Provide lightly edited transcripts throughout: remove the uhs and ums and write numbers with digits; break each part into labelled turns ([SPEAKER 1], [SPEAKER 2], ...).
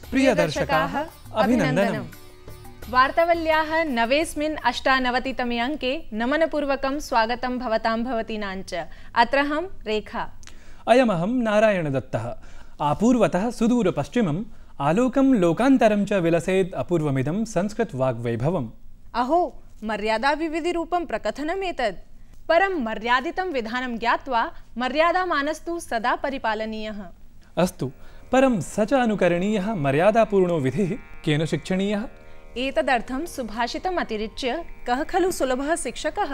[SPEAKER 1] प्रिय दर्शकाः अभिनन्दनम्।
[SPEAKER 2] वार्तावल्याः नवेस्मिन् 98तमे अंके नमनपूर्वकं स्वागतं भवतां भवतीनां च। अत्रहं रेखा।
[SPEAKER 1] अयमहं नारायणदत्तः। आपूर्वतः सुदूरपश्चिमम् आलोकं लोकान्तरं च विलसेत् अपूर्वमिदं संस्कृतवाग्वैभवम्।
[SPEAKER 2] अहो मर्यादाविविधिरूपं प्रकथनमेतत्। परं मर्यादितं विधानं ज्ञात्वा मर्यादामानस्तु सदा परिपालनीयः।
[SPEAKER 1] अस्तु, परं स च अनुकरणीयः मर्यादापूर्णो विधिः केन शिक्षणीयः?
[SPEAKER 2] एतदर्थं सुभाषितम् अतिरिच्य कः खलु सुलभः शिक्षकः?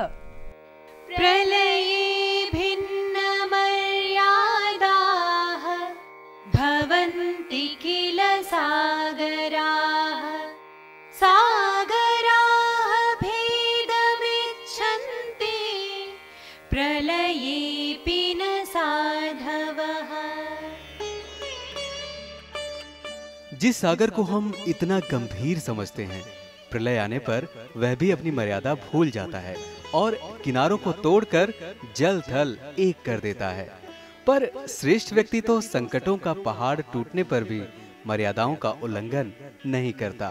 [SPEAKER 3] प्रलये भिन्नमर्यादाः भवन्ति किल सागराः, सागराः भेदमिच्छन्ति प्रलयेऽपि न साधवः।
[SPEAKER 4] जिस सागर को हम इतना गंभीर समझते हैं, प्रलय आने पर वह भी अपनी मर्यादा भूल जाता है और किनारों को तोड़कर जल थल एक कर देता है। पर श्रेष्ठ व्यक्ति तो संकटों का पहाड़ टूटने पर भी मर्यादाओं का उल्लंघन नहीं करता।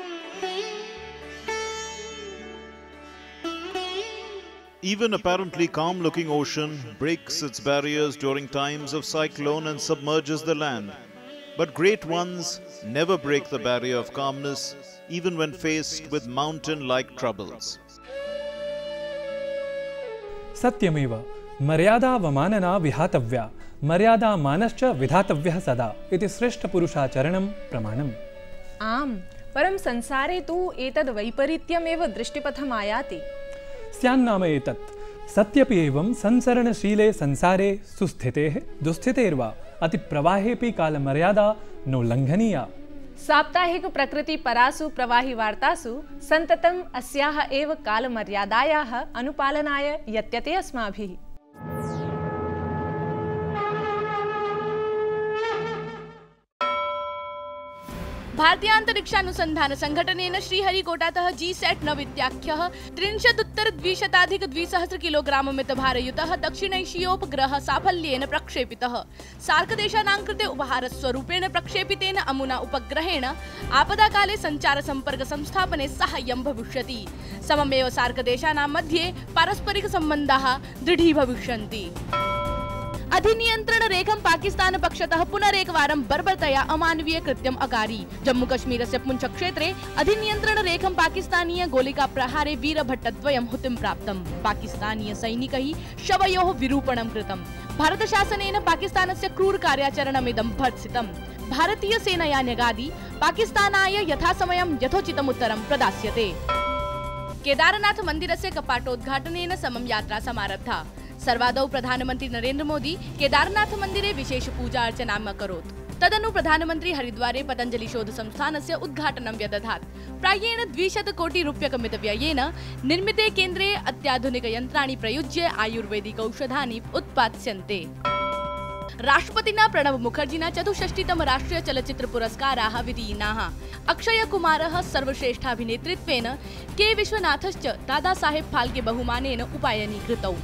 [SPEAKER 5] Even apparently calm-looking ocean breaks its barriers during times of cyclone and submerges the land. But great ones never break the barrier of calmness, even when faced with mountain-like troubles.
[SPEAKER 1] सत्यमेव मर्यादावमानना विहातव्या, मर्यादामानश्च विधातव्यः सदा इति श्रेष्ठपुरुषाचरणं प्रमाणम्।
[SPEAKER 2] आम्, परं संसारे तु एतद् वैपरीत्यमेव दृष्टिपथम् आयाति।
[SPEAKER 1] स्यान्नाम एतत् सत्यपि एवं संसरणशीले संसारे सुस्थितेः दुस्थितेर्वा अतिप्रवाहेऽपि कालमर्यादा नोल्लङ्घनीया।
[SPEAKER 2] साप्ताहिक प्रकृति परासु प्रवाहि वार्तासु सन्ततम् अस्याः एव कालमर्यादायाः अनुपालनाय यत्यते अस्माभिः।
[SPEAKER 6] भारतीयान्तरिक्षानुसन्धान संघटनेन श्रीहरिकोटातः जीसैट 9 इत्याख्यः 30-200 किलोग्राममितभारयुतः दक्षिणैशीयोपग्रहः साफल्येन प्रक्षेपितः। सार्कदेशानां कृते उपहारस्वरूपेण प्रक्षेपितेन अमुना उपग्रहेण आपदाकाले सञ्चारसम्पर्कसंस्थापने साहाय्यं भविष्यति। सममेव सार्कदेशानां मध्ये पारस्परिकसम्बन्धाः दृढीभविष्यन्ति। अधिनियंत्रण रेखं पाकिस्तान पक्षतः पुनरेकवारं बर्बरतया अमानवीय कृत्यम् अकारी। जम्मूकश्मीरस्य पुंछ क्षेत्रे अधिनियंत्रण रेखं पाकिस्तानीय गोलिका प्रहारे वीरभट्टद्वयं हुतिं प्राप्तम्। पाकिस्तानीय सैनिकैः शवयोः विरूपणं कृतम्। भारतशासनेन पाकिस्तानस्य क्रूर कार्याचरणमिदं भर्त्सितम्। भारतीय सेनया न्यगादि पाकिस्तानाय यथासमयं यथोचितम् उत्तरं प्रदास्यते। केदारनाथ मन्दिरस्य कपाटोद्घाटनेन समं यात्रा समारब्धा। सर्वादौ प्रधानमंत्री नरेंद्र मोदी केदारनाथ मंदिरे विशेष पूजा अर्चनाम् अकरोत्। तदनु प्रधानमंत्री हरिद्वारे पतंजलि शोध संस्थानस्य उद्घाटनं व्यदधात्। प्रायेण 200 कोटि रूप्यकमित व्ययेन निर्मिते केन्द्रे अत्याधुनिक यन्त्राणि प्रयुज्य आयुर्वेदिक औषधानि उत्पाद्यन्ते। राष्ट्रपतिना प्रणब मुखर्जिना 64तम राष्ट्रिय चलच्चित्र पुरस्काराः विधीयमानाः। अक्षय कुमारः सर्वश्रेष्ठाभिनेतृत्वेन, के विश्वनाथश्च दादा साहेब फाल्के बहुमानेन उपायनीकृतौ।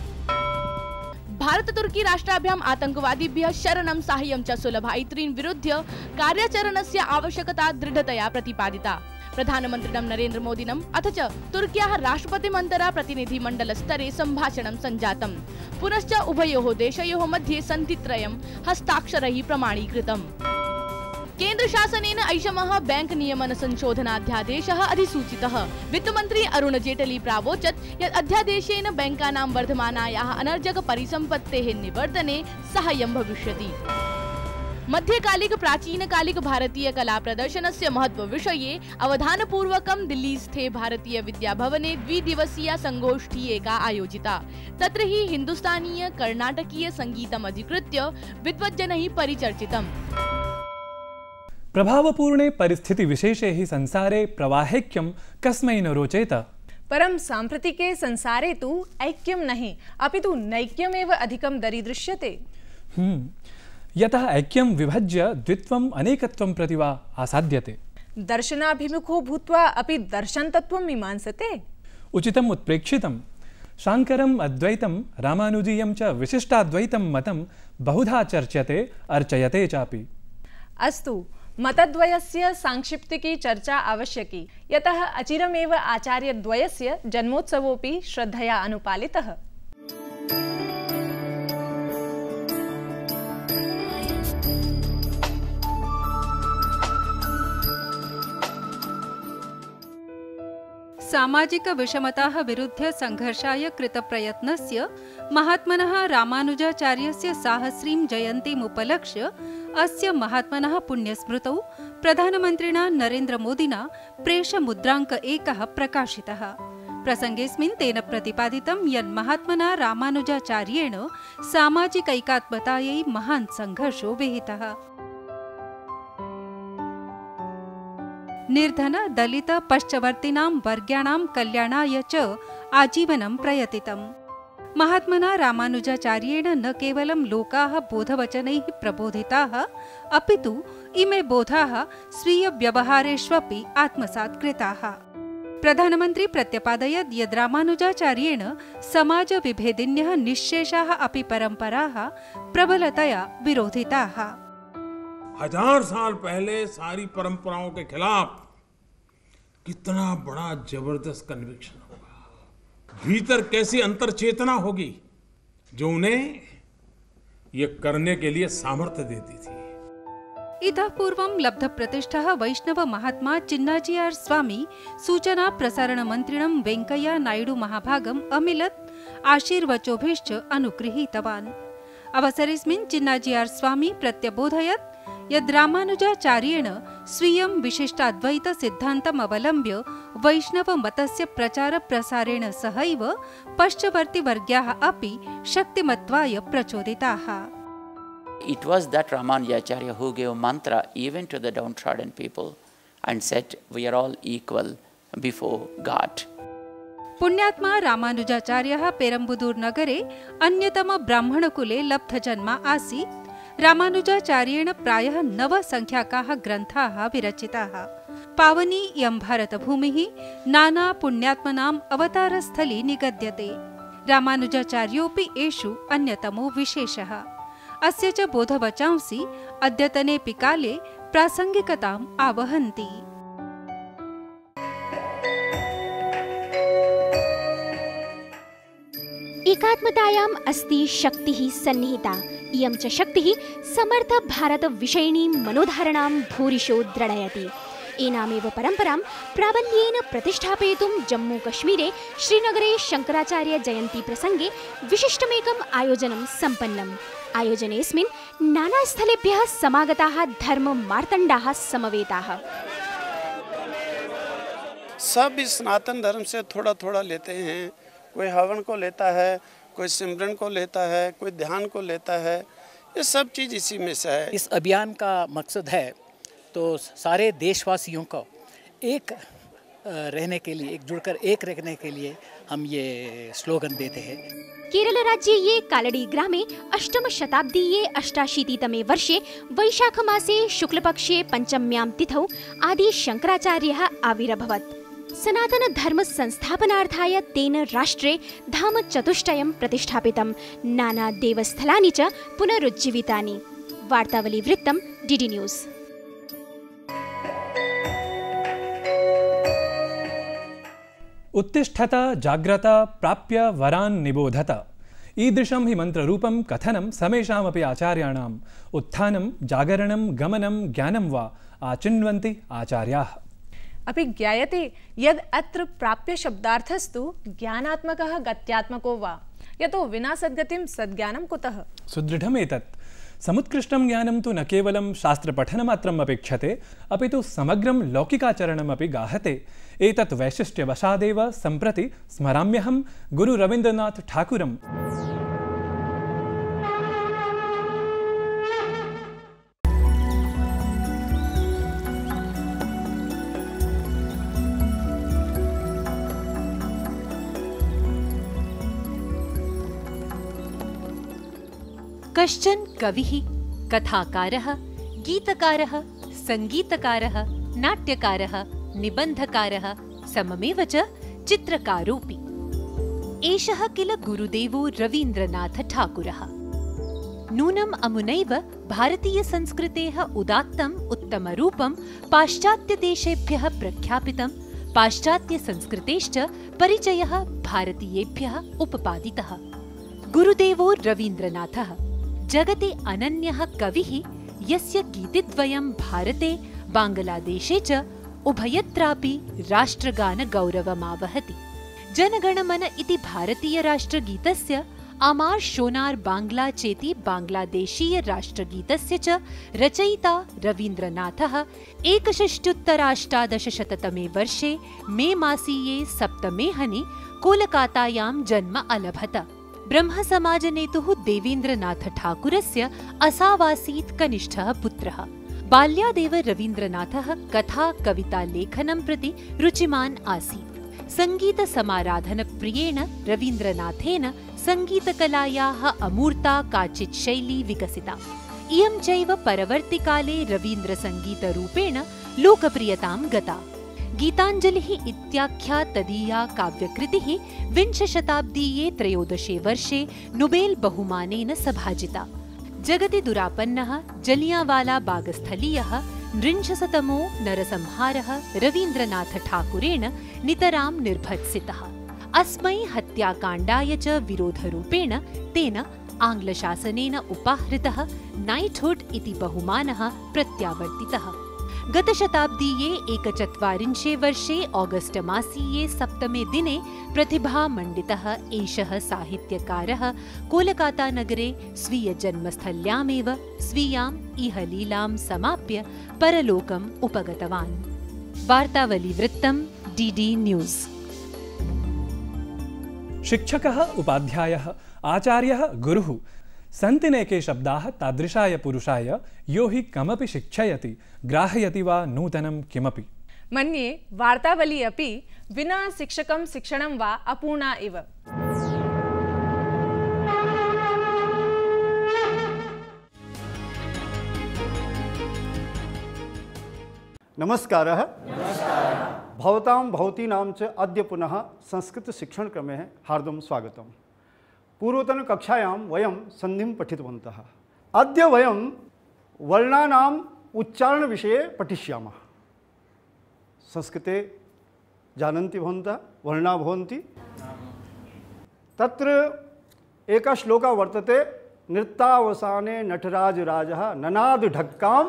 [SPEAKER 6] भारत तुर्की राष्ट्राभ्याम् आतंकवादिभ्यः शरणं साहाय्यं च सुलभायित्रीन् विरुध्य कार्याचरणस्य आवश्यकता दृढतया प्रतिपादिता। प्रधानमन्त्रिणं नरेंद्र मोदिनम् अथ च तुर्क्याः राष्ट्रपतिमन्तरा प्रतिनिधिमण्डलस्तरे सम्भाषणं सञ्जातम्। पुनश्च उभयोः देशयोः मध्ये सन्धित्रयं हस्ताक्षरैः प्रमाणीकृतम्। केन्द्रशासनेन ऐषमः बैंक नियमन संशोधनाध्यादेशः अधिसूचितः। वित्तमन्त्री अरुण जेटली प्रावोचत् यत् अध्यादेशेन बैंकानां वर्धमानायाः अनर्जक परिसम्पत्तेः निवर्धने साहाय्यं भविष्यति। मध्यकालिक प्राचीनकालिक भारतीय कला प्रदर्शनस्य महत्व विषये अवधानपूर्वकं दिल्लीस्थे भारतीय विद्याभवने 2 दिवसीया संगोष्ठी एका आयोजिता। तत्र हि हिन्दुस्तानीय कर्णाटकीय संगीतम् अधिकृत्य विद्वज्जनैः परिचर्चितम्।
[SPEAKER 1] प्रभावपूर्णे परिस्थिति विशेषे हि संसारे प्रवाहैक्यं कस्मै न रोचेत।
[SPEAKER 2] परं साम्प्रतिके संसारे तु ऐक्यं नहि अपितु नैक्यमेव अधिकं दरीदृश्यते।
[SPEAKER 1] यतः ऐक्यं विभज्य द्वित्वम् अनेकत्वं प्रति वा आसाद्यते।
[SPEAKER 2] दर्शनाभिमुखो भूत्वा अपि दर्शनतत्त्वं मीमांसते।
[SPEAKER 1] उचितम् उत्प्रेक्षितं। शाङ्करम् अद्वैतं रामानुजीयं च विशिष्टाद्वैतं मतं बहुधा चर्च्यते अर्चयते चापि।
[SPEAKER 2] अस्तु, मतद्वयस्य सांक्षिप्तिकी चर्चा आवश्यकी, यतः अचिरमेव आचार्यद्वयस्य जन्मोत्सवोऽपि श्रद्धया अनुपालितः।
[SPEAKER 7] सामाजिक विषमताः विरुध्य संघर्षाय कृतप्रयत्नस्य महात्मनः रामानुजाचार्यस्य साहस्रीं जयन्तीमुपलक्ष्य अस्य महात्मनः पुण्यस्मृतौ प्रधानमन्त्रिणा नरेन्द्रमोदिना प्रेषमुद्राङ्क 1 प्रकाशितः। प्रसङ्गेऽस्मिन् तेन प्रतिपादितं यत् महात्मना रामानुजाचार्येण सामाजिकैकात्मतायै महान् संघर्षो विहितः। निर्धन दलित पश्चवर्तिनां वर्गाणां कल्याणाय च आजीवनं प्रयतितम्। महात्मना रामानुजाचार्येण न केवलं लोकाः बोधवचनैः प्रबोधिताः, अपितु इमे बोधाः स्वीयव्यवहारेष्वपि आत्मसात् कृताः। प्रधानमन्त्री प्रत्यपादयत् यद् रामानुजाचार्येण समाजविभेदिन्यः निःशेषाः अपि परम्पराः प्रबलतया विरोधिताः।
[SPEAKER 8] 1000 साल पहले सारी परंपराओं के खिलाफ कितना बड़ा जबरदस्त कन्विक्शन होगा, भीतर कैसी अंतर्चेतना होगी जो उन्हें ये करने के लिए सामर्थ्य देती थी।
[SPEAKER 7] इतः पूर्वं लब्धप्रतिष्ठः वैष्णव महात्मा चिन्नाजियार् स्वामी सूचना प्रसारण मन्त्रिणं वेंकैया नायडू महाभागम् अमिलत् आशीर्वचोभिश्च अनुगृहीतवान्। अवसरेऽस्मिन् चिन्नाजियार् स्वामी प्रत्यबोधयत् यद् रामानुजाचार्येण स्वीयं विशिष्टाद्वैत सिद्धान्तम् अवलम्ब्य वैष्णव मतस्य प्रचार प्रसारेण सहैव पश्चवर्ती वर्गाः अपि शक्तिमत्वाय प्रचोदिताः।
[SPEAKER 9] It was that Ramanujacharya who gave mantra even to the downtrodden people and said, "We are all equal before God."
[SPEAKER 7] पुण्यात्मा रामानुजाचार्यः पेरम्बुदूर् नगरे अन्यतम ब्राह्मणकुले लब्धजन्मा आसीत्। रामानुजाचार्येण प्रायः 9 संख्याकाः ग्रन्थाः विरचिताः। पावनी इयं भारतभूमिः नाना पुण्यात्मनाम् अवतारस्थली निगद्यते। रामानुजाचार्योऽपि एषु अन्यतमो विशेषः। अस्य च बोधवचांसि अद्यतनेऽपि काले प्रासङ्गिकताम् आवहन्ति।
[SPEAKER 10] एकात्मतायाम् अस्ति शक्तिः सन्निहिता। इयं च शक्तिः समर्थ भारत विषयिणीं मनोधारणां भूरिशो दृढयति। एनामेव परम्परां प्राबल्येन प्रतिष्ठापयितुं जम्मूकश्मीरे श्रीनगरे शङ्कराचार्य जयन्ती प्रसङ्गे विशिष्टमेकम् आयोजनं सम्पन्नम्। आयोजनेऽस्मिन् नानास्थलेभ्यः समागताः धर्ममार्तण्डाः समवेताः।
[SPEAKER 11] सब इस सनातन धर्म से थोड़ा थोड़ा लेते हैं। कोई हवन को लेता है, कोई सिमरन को लेता है, कोई ध्यान को लेता है। ये सब चीज़ इसी में से है।
[SPEAKER 12] इस अभियान का मकसद है तो सारे देशवासियों को एक रहने के लिए, एकजुट कर एक रहने के लिए हम ये स्लोगन देते हैं।
[SPEAKER 10] केरल राज्ये ये कालडी ग्रामे 8म शताब्दीये 88तमे वर्षे वैशाखमासे शुक्लपक्षे 5म्यां तिथौ आदि शङ्कराचार्यः आविरभवत्। सनातन धर्म संस्थापनार्थाय तेन राष्ट्रे धाम चतुष्टयं प्रतिष्ठापितं। नाना देवस्थलानि च पुनरुज्जीवितानि। वार्तावली वृत्तं डीडी न्यूज़।
[SPEAKER 1] उत्तिष्ठत जाग्रत प्राप्य वरान् निबोधत ईदृशं हि मन्त्ररूपं कथनं समेषामपि आचार्याणाम् उत्थानं जागरणं गमनं ज्ञानं वा आचिन्वन्ति आचार्याः।
[SPEAKER 2] अपि ज्ञायते यद् अत्र प्राप्य शब्दार्थस्तु ज्ञानात्मकः गत्यात्मको वा, यतो विना सद्गतिं सद्ज्ञानं कुतः।
[SPEAKER 1] सुदृढमेतत्। समुत्कृष्टं ज्ञानं तु न केवलं शास्त्रपठनमात्रम् अपेक्षते, अपि तु समग्रं लौकिकाचरणमपि गाहते। एतत् वैशिष्ट्यवशादेव सम्प्रति स्मराम्यहं गुरु रवीन्द्रनाथ ठाकुरम्।
[SPEAKER 3] कश्चन कविः, कथाकारः, गीतकारः, संगीतकारः, नाट्यकारः, निबन्धकारः, सममेव च चित्रकारोऽपि। एषः किल गुरुदेवो रवीन्द्रनाथ ठाकुरः। नूनम् अमुनैव भारतीयसंस्कृतेः उदात्तम् उत्तमरूपं पाश्चात्यदेशेभ्यः प्रख्यापितं, पाश्चात्यसंस्कृतेश्च परिचयः भारतीयेभ्यः उपपादितः। गुरुदेवो रवीन्द्रनाथः जगति अनन्यः कविः, यस्य गीतिद्वयं भारते बाङ्ग्लादेशे च उभयत्रापि राष्ट्रगानगौरवमावहति। जनगणमन इति भारतीयराष्ट्रगीतस्य अमार शोनार बाङ्ग्ला चेति बाङ्ग्लादेशीय राष्ट्रगीतस्य च रचयिता रवीन्द्रनाथः 61-अष्टादशशततमे वर्षे मे मासीये 7 कोलकातायां जन्म अलभत। ब्रह्मसमाजनेतुः देवेन्द्रनाथ ठाकुरस्य असावासीत् कनिष्ठः पुत्रः। बाल्यादेव रवीन्द्रनाथः कथा कविता लेखनं प्रति रुचिमान् आसीत्। सङ्गीतसमाराधनप्रियेण रवीन्द्रनाथेन सङ्गीतकलायाः अमूर्ता काचित् शैली विकसिता। इयं चैव परवर्तिकाले रवीन्द्रसङ्गीतरूपेण लोकप्रियतां गता। गीताञ्जलिः इत्याख्या तदीया काव्यकृतिः विंशशताब्दीये 13 वर्षे नोबेल् बहुमानेन सभाजिता। जगति दुरापन्नः जलियांवाला बागस्थलीयः 19तमो नरसंहारः रवीन्द्रनाथ ठाकुरेण नितरां निर्भत्सितः। अस्मै हत्याकाण्डाय च विरोधरूपेण तेन आङ्ग्लशासनेन उपाहृतः नाइटहुड् इति बहुमानः प्रत्यावर्तितः। गतशताब्दीये 41 वर्षे ऑगस्ट मासीये 7 दिने प्रतिभामण्डितः एषः साहित्यकारः कोलकातानगरे स्वीयजन्मस्थल्यामेव स्वीयाम् इहलीलां समाप्य परलोकम् उपगतवान्। वार्तावलीवृत्तं डीडी न्यूज़।
[SPEAKER 1] शिक्षकः, उपाध्यायः, आचार्यः, गुरुः सन्ति नैके शब्दाः तादृशाय पुरुषाय यो हि कमपि शिक्षयति ग्राहयति वा नूतनं किमपि।
[SPEAKER 2] मन्ये वार्तावली अपि विना शिक्षकं शिक्षणं वा अपूर्णा इव।
[SPEAKER 13] नमस्कारः। भवतां भवतीनां च अद्य पुनः संस्कृतशिक्षणक्रमे हार्दं स्वागतम्। पूर्वतन कक्षायां वयं सन्धिं पठितवन्तः। अद्य वयं वर्णानाम् उच्चारणविषये पठिष्यामः। संस्कृते जानन्ति भवन्तः वर्णा भवन्ति। तत्र एकः श्लोकः वर्तते, नृत्तावसाने नटराजराजः ननाद ढक्कां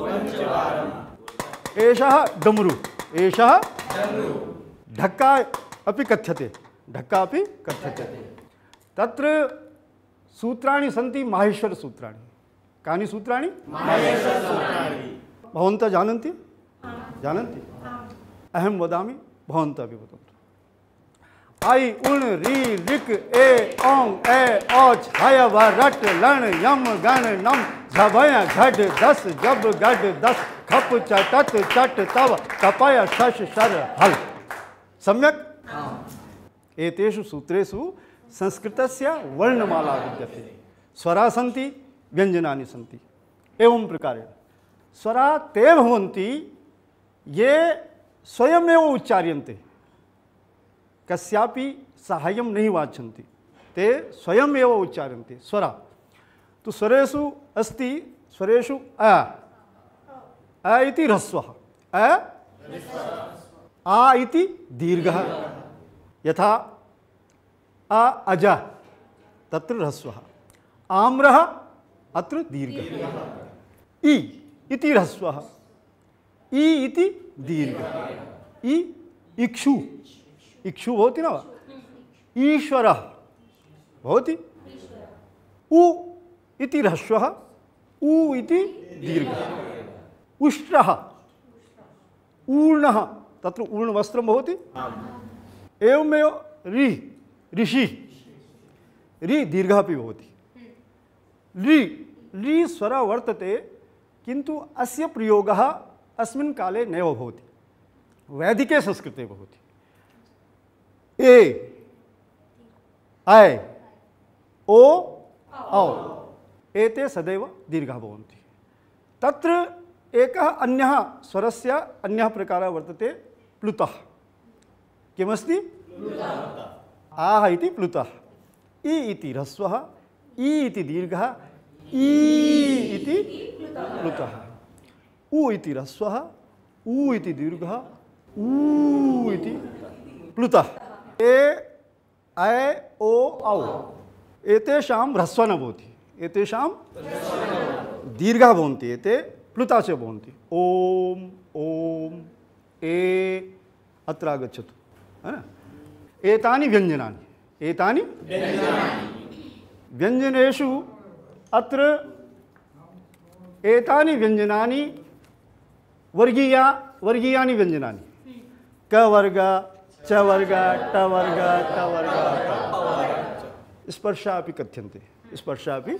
[SPEAKER 13] एषः डमरू, एषः ढक्का अपि कथ्यते, ढक्का अपि कथ्यते। तत्र सूत्राणि सन्ति माहेश्वर सूत्राणि। कानि सूत्राणि? माहेश्वर सूत्राणि। भवन्तः जानन्ति? जानन्ति? अहं वदामि, भवन्तः अपि वदन्तु। ऐ उण रि ऋक् ए औं ए औच् हय व रट् लण् यम गण नम झभय घट दस जब गड दस खप चटत चट तव कपय शश शर हल। सम्यक्? एतेषु सूत्रेषु संस्कृतस्य वर्णमाला विद्यते। स्वराः सन्ति, व्यञ्जनानि सन्ति। एवं प्रकारेण स्वराः ते भवन्ति ये स्वयमेव उच्चार्यन्ते, कस्यापि साहाय्यं नहि वाञ्छन्ति, ते स्वयमेव उच्चार्यन्ते स्वराः। तो स्वरेषु अस्ति, स्वरेषु अ इति ह्रस्वः, आ इति दीर्घः। यथा अज तत्र ह्रस्वः, आम्रः अत्र दीर्घः। इ इति ह्रस्वः, इ इति दीर्घः। इक्षु, इक्षु भवति न वा? ईश्वरः भवति। उ इति ह्रस्वः, उ इति दीर्घः। उष्ट्रः, ऊर्णः तत्र ऊर्णवस्त्रं भवति। एवमेव रि, ऋषि, रि दीर्घः अपि भवति। रि स्वरः वर्तते, किन्तु अस्य प्रयोगः अस्मिन् काले नैव भवति, वैदिके संस्कृते भवति। ए, ऐ, ओ, औ एते सदैव दीर्घाः भवन्ति। तत्र एकः अन्यः स्वरस्य अन्यः प्रकारः वर्तते, प्लुतः। किमस्ति? आह इति प्लुतः। इ इति ह्रस्वः, इ इति दीर्घः, इ ई इति प्लुतः, उ इति ह्रस्वः, उ इति दीर्घः, ऊ इति प्लुतः। ए ऐ ओ औ एतेषां ह्रस्वः न भवति, एतेषां दीर्घः भवन्ति, एते प्लुता च भवन्ति। ओम ओम ए अत्र आगच्छतु, है न? एतानि व्यञ्जनानि, एतानि व्यञ्जनेषु अत्र एतानि व्यञ्जनानि वर्गीयानि व्यञ्जनानि, क वर्ग, च वर्ग, ट वर्ग, त वर्ग, स्पर्शा अपि कथ्यन्ते, स्पर्शा अपि।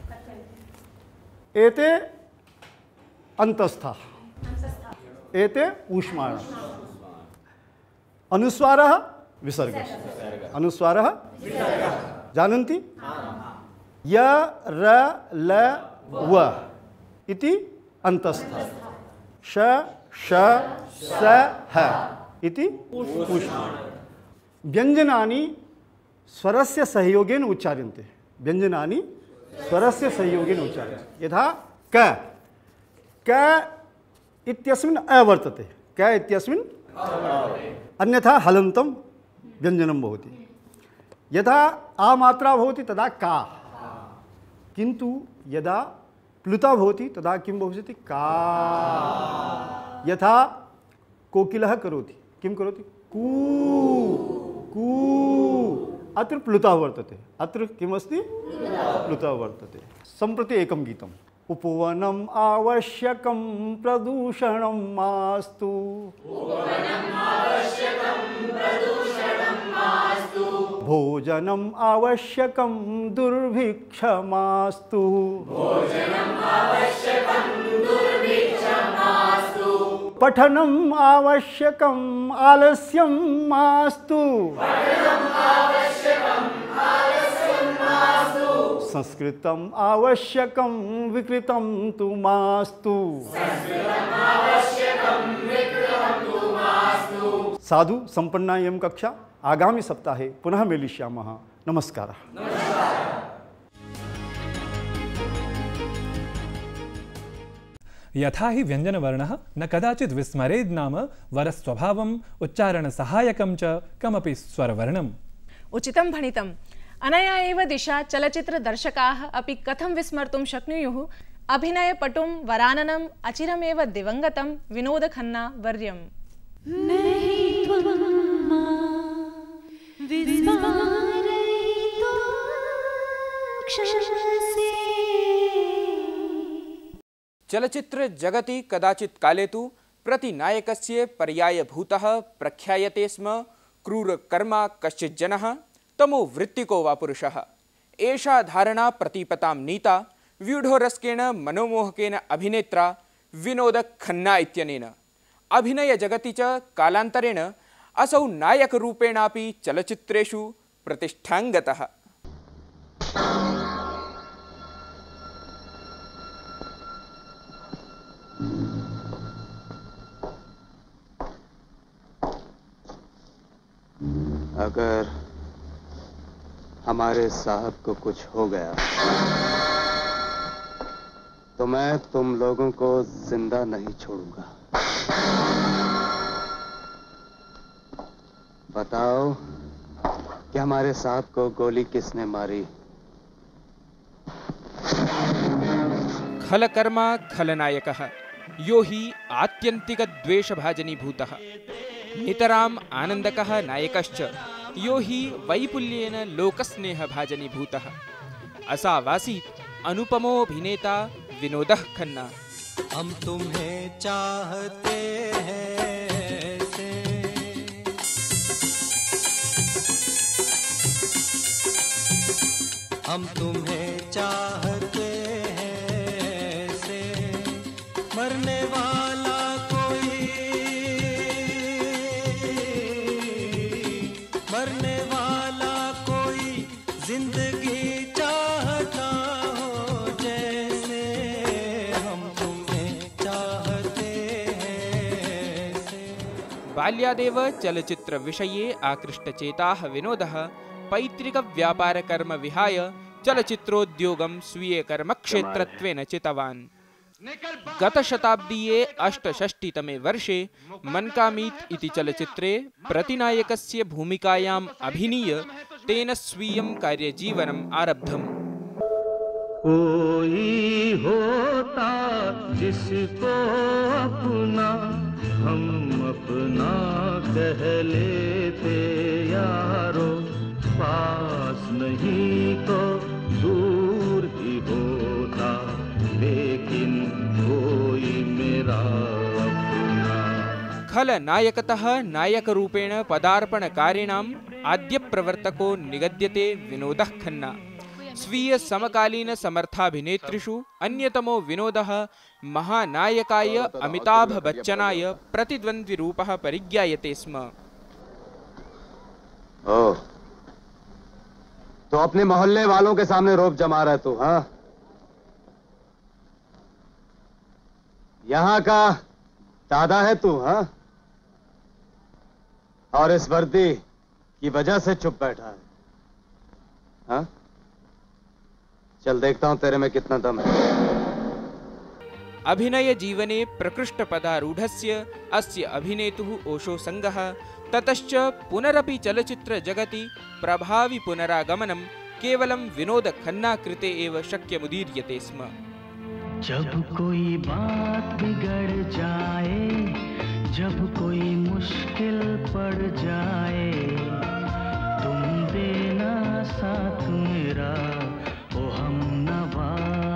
[SPEAKER 13] एते अंतस्था, एते ऊष्माण। अनुस्वारः विसर्गः, अनुस्वारः जानन्ति? य र ल व इति अंतस्थ, श श स ह इति ऊष्माण। व्यञ्जनानि स्वरस्य सहयोगेन उच्चार्यन्ते, व्यञ्जनानि स्वरस्य सहयोगेन उच्चार्यन्ते। यथा क इत्यस्मिन् अ वर्तते, क इत्यस्मिन्, अन्यथा हलन्तं व्यञ्जनं भवति। यदा आ मात्रा भवति तदा का, किन्तु यदा प्लुता भवति तदा किं भविष्यति? का। यथा कोकिलः करोति, किं करोति? कू कू, अत्र प्लुता वर्तते, अत्र किमस्ति? प्लुता वर्तते। सम्प्रति एकं गीतम्। उपवनम् आवश्यकं प्रदूषणं मास्तु, भोजनम् आवश्यकं दुर्भिक्षमास्तु, पठनम् आवश्यकं आलस्यं मास्तु, संस्कृतम् आवश्यकं विकृतं तु मास्तु। साधु संपन्ना इयं कक्षा। आगामी सप्ताहे पुनः मेलिष्यामः। नमस्कारः।
[SPEAKER 1] यथा हि व्यञ्जनवर्णः न कदाचित् विस्मरेद् नाम वरस्वभावम् उच्चारणसहायकं च कमपि स्वरवर्णम्।
[SPEAKER 2] उचितं भणितम्। अनया एव दिशा चलचित्रदर्शकाः अपि कथं विस्मर्तुं शक्नुयुः अभिनयपटुं वराननम् अचिरमेव दिवङ्गतं विनोद खन्ना वर्यम्।
[SPEAKER 14] चलचित्र जगति कदाचित् काले तु प्रतिनायकस्य पर्यायभूतः प्रख्यायते स्म क्रूरकर्मा कश्चित् जनः तमो वृत्तिको वा पुरुषः। एषा धारणा प्रतीपतां नीता व्यूढोरस्केन मनोमोहकेन अभिनेत्रा विनोद खन्ना इत्यनेन। अभिनय जगति च कालान्तरेण असौ नायकरूपेणापि चलचित्रेषु प्रतिष्ठां गतः।
[SPEAKER 4] अगर हमारे साहब को कुछ हो गया तो मैं तुम लोगों को जिंदा नहीं छोड़ूंगा। बताओ कि हमारे साहब को गोली किसने मारी?
[SPEAKER 14] खलकर्मा खलनायकः यो हि आत्यन्तिकद्वेषभाजनीभूतः नितराम् आनन्दकः नायकश्च यो हि वैपुल्येन लोकस्नेहभाजनीभूतः असावासीत् अनुपमोऽभिनेता विनोदः खन्ना।
[SPEAKER 15] हम तुम्हें चाहते हैं से, हम तुम्हें चाहते हैं से, मरने वाला कोई, मरने वाला कोई जिंदगी चाहता हो जैसे हम तुम्हें चाहते हैं से।
[SPEAKER 14] बाल्यादेव चलचित्र विषये आकृष्टचेताः विनोदः पैतृक व्यापारकर्म विहाय चलचित्रोद्योगं स्वीयकर्मक्षेत्रत्वेन चितवान्। गतशताब्दीये 68तमे वर्षे मन का मीत इति चलचित्रे प्रतिनायकस्य भूमिकायाम् अभिनीय तेन स्वीयं कार्यजीवनम् आरब्धम्।
[SPEAKER 15] कोई होता जिसको अपना हम अपना कह लेते यारो, पास नहीं तो दूर ही होता लेकिन कोई मेरा अपना।
[SPEAKER 14] खलनायकतः नायकरूपेण पदार्पणकारिणाम् आद्यप्रवर्तको निगद्यते विनोदः खन्ना। स्वीय समकालीन समर्थाभिनेत्रिषु अन्यतमो विनोदः महानायकाय अमिताभ बच्चनाय प्रतिद्वन्द्विरूपः परिज्ञायते स्म।
[SPEAKER 16] ओह, तो अपने मोहल्ले वालों के सामने रोब जमा रहा है तू, हाँ? यहाँ का दादा है तू, हाँ? और इस वर्दी की वजह से चुप बैठा है, हाँ? चल देखता हूं तेरे में कितना दम है।
[SPEAKER 14] अभिनय जीवने प्रकृष्ट पदारूढ़स्य अस्य अभिनेतुः ओशो संगः, ततश्च पुनरपि चलचित्र जगति प्रभावी पुनरागमनं केवलं विनोद खन्ना कृते एव शक्यमुदीर्यते स्म।
[SPEAKER 15] जब कोई बात बिगड़ जाए, जब कोई मुश्किल पड़ जाए, तुम देना साथ मेरा ओ हमनवा।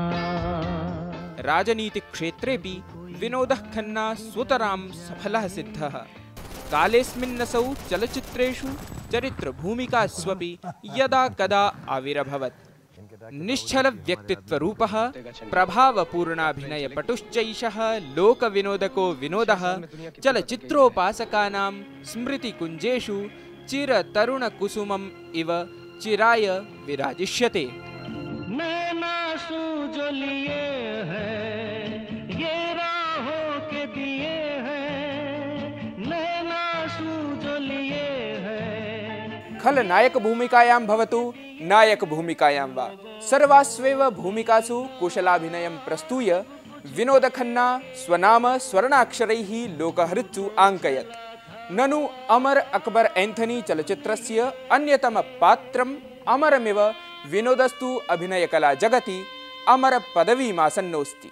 [SPEAKER 14] राजनीतिक क्षेत्रेपि विनोदः खन्ना सुतरां सफलः सिद्धः। कालेऽस्मिन्नसौ चलचित्रेषु चरित्रभूमिकास्वपि यदा कदा आविरभवत्। निश्चल व्यक्तित्वरूपः प्रभावपूर्णाभिनयपटुश्चैषः लोकविनोदको विनोदः चलचित्रोपासकानां स्मृतिकुञ्जेषु चिरतरुणकुसुमम् इव चिराय विराजिष्यते।
[SPEAKER 15] नैना जो लिए हैं ये राहों के दिए हैं, नैना जो लिए हैं।
[SPEAKER 14] खलनायक भूमिकायां भवतु नायक भूमिकायां वा सर्वास्वेव भूमिकासु कुशलाभिनयं प्रस्तूय विनोद खन्ना स्वनाम स्वर्णाक्षरैः लोकहृत्सु आङ्कयत्। ननु अमर अकबर एंथनी चलचित्रस्य अन्यतम पात्रम् अमरमिव विनोदस्तु अभिनयकला जगति अमर पदवीमासन्नोऽस्ति।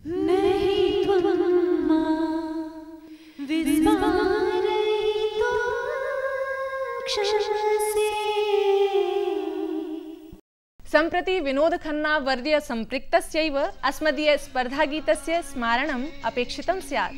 [SPEAKER 2] सम्प्रति विनोद खन्ना वर्य सम्पृक्तस्यैव अस्मदीय स्पर्धागीतस्य स्मारणम् अपेक्षितं स्यात्।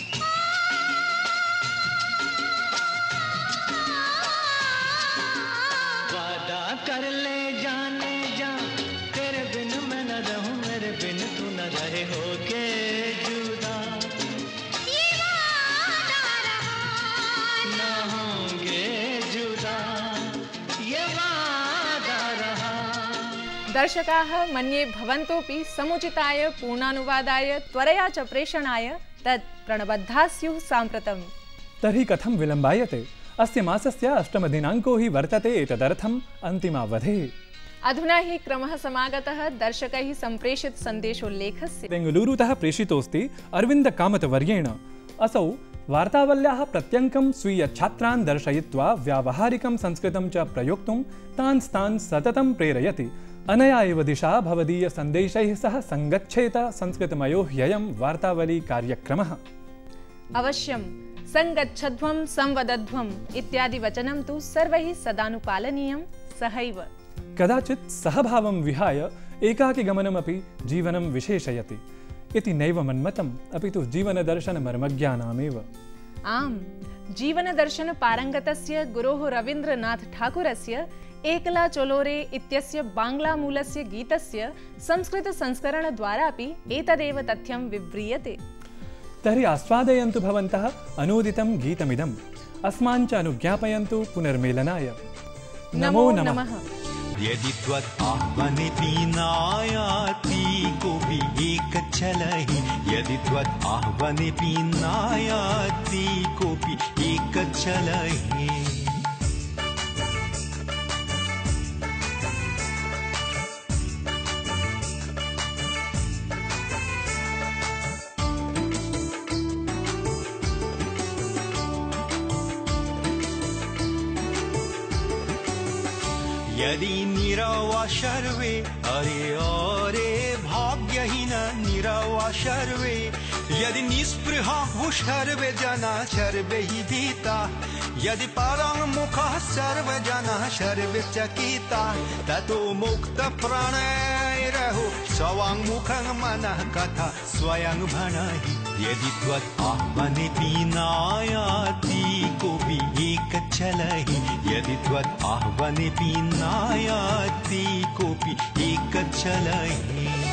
[SPEAKER 15] वादा कर ले जाने जा, तेरे बिन मैं न रहूं, मेरे बिन तू न रहे, होके जुदा ये वादा रहा, न होंगे जुदा ये वादा रहा।
[SPEAKER 2] दर्शकाः मन्ये भवन्तोऽपि समुचिताय पूर्णानुवादाय त्वरया च प्रेषणाय तत् प्रणबद्धाः स्युः साम्प्रतम्।
[SPEAKER 1] तर्हि कथं विलम्बायते? अस्य मासस्य 8 दिनाङ्को हि वर्तते एतदर्थम् अन्तिमावधिः।
[SPEAKER 2] अधुना हि क्रमः समागतः दर्शकैः सम्प्रेषित सन्देशोल्लेखस्य।
[SPEAKER 1] बेङ्गलूरुतः प्रेषितोऽस्ति अरविन्द कामतवर्येण। असौ वार्तावल्याः प्रत्यङ्कं स्वीयछात्रान् दर्शयित्वा व्यावहारिकं संस्कृतं च प्रयोक्तुं तान् सततं प्रेरयति। अनया एव दिशा भवदीय सन्देशैः सह सङ्गच्छेत संस्कृतमयो ह्ययं वार्तावली कार्यक्रमः।
[SPEAKER 2] अवश्यं संगच्छध्वं संवदध्वम् इत्यादि वचनं तु सर्वैः सदानुपालनीयं सहैव।
[SPEAKER 1] कदाचित् सहभावं विहाय एकाकी गमनमपि जीवनं विशेषयति इति नैव मन्मतम्, अपि तु जीवनदर्शनमर्मज्ञानामेव।
[SPEAKER 2] आम्, जीवनदर्शन पारङ्गतस्य गुरोः रवीन्द्रनाथ ठाकुरस्य एकला चोलोरे इत्यस्य बाङ्ग्लामूलस्य गीतस्य संस्कृतसंस्करणद्वारापि एतदेव तथ्यं विव्रियते।
[SPEAKER 1] तर्हि आस्वादयन्तु भवन्तः अनूदितं गीतमिदम्। अस्मान् च अनुज्ञापयन्तु पुनर्मेलनाय। नमो नमः।
[SPEAKER 17] यदि त्वत् आह्वने पीनायाति कोऽपि एक चलहि, यदि त्वत् आह्वने पीनायाति कोऽपि एक चलहि। यदि निरवा सर्वे अरे भाग्यहीन निरवा सर्वे यदि निस्पृहा सर्वे जना सर्वे हि भीता यदि पराङ्मुखः सर्वे जनाः सर्वे चकिता ततो मुक्त प्राणैरहो स्वाङ्मुखं मनः कथा स्वयं भणहि यदि त्वत् आह्वनेऽपि नायाति कोऽपि एक चलहि यदि त्वत् आह्वनेऽपि नायाति कोऽपि एक चलहि